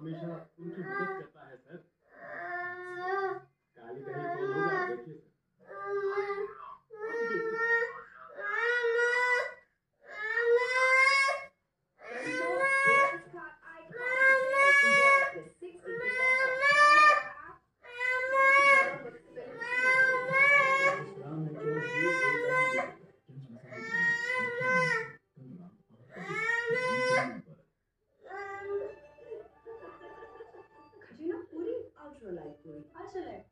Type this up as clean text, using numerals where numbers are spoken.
हमेशा उनकी मदद करता है सर। काली कहीं कौन होगा देखिए सर। Katrina, पूरी ultralight पूरी. Ultralight.